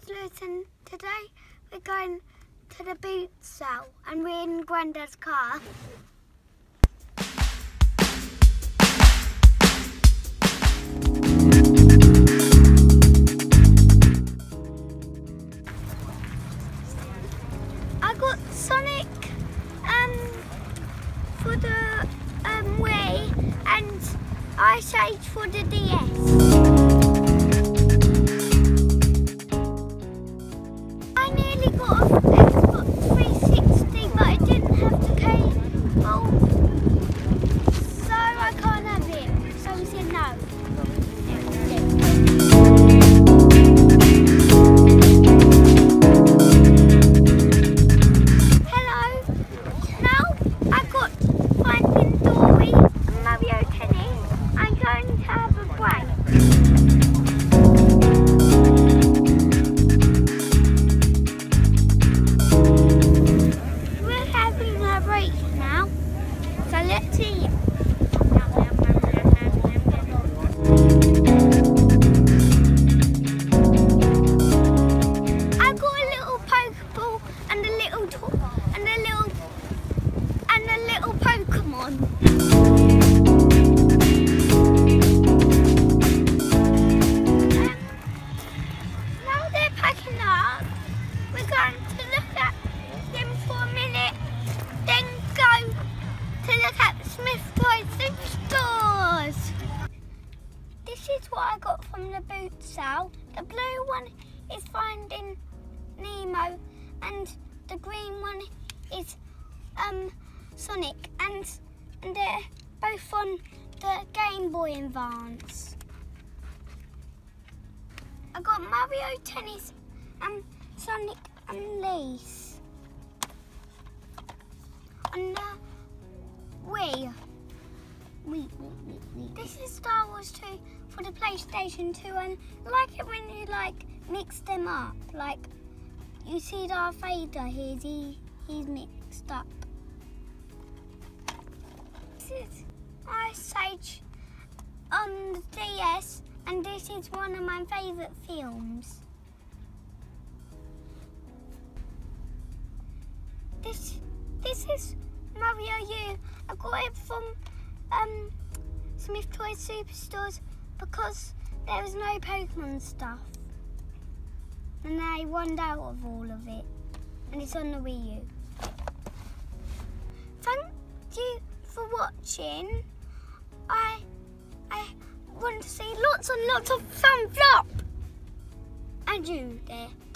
name's Lewis and today we're going to the boot sale and we're in Grandad's car. I got Sonic for the Wii and Ice Age for the DS. I nearly got an Xbox 360 but I didn't have the cable, so I can't have it. So we said no. Hello. Now I got Finding Dory and Mario Tennis. I'm going to have a break. Now, so let's see. I got a little Pokeball and a little Pokemon. Now they're packing up. We're going to look at them for a minute. Then go to look at Smith Toy Superstores. This is what I got from the boot sale. The blue one is Finding Nemo and the green one is Sonic and they're both on the Game Boy Advance. I got Mario Tennis and Sonic Unleashed. And Wii. This is Star Wars 2 for the PlayStation 2 and I like it when you mix them up. Like you see Darth Vader here, he's mixed up. This is Ice Age on the DS and this is one of my favourite films. This is Mario U. I got it from Smith Toy Superstores because there was no Pokemon stuff. And I run out of all of it. And it's on the Wii U. Thank you for watching. I want to see lots and lots of thumbs up. And you there.